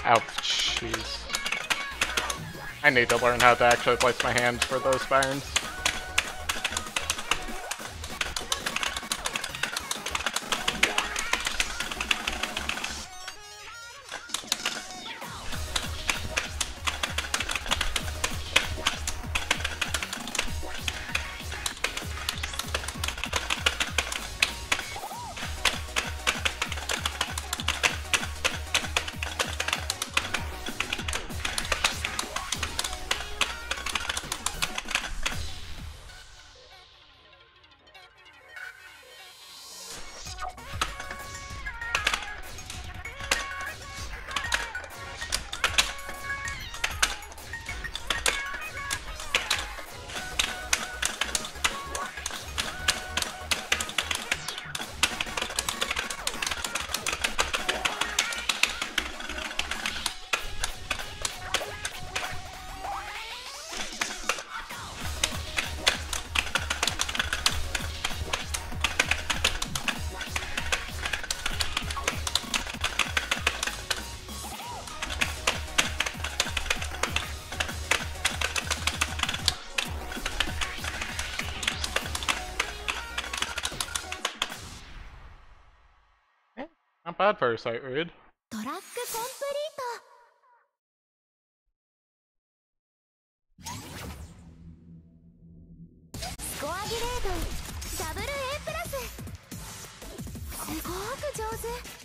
jeez. I need to learn how to actually place my hands for those burns. Not bad for a sight read. トラックコンプリート。スコアグレードダブル A+。すごく上手。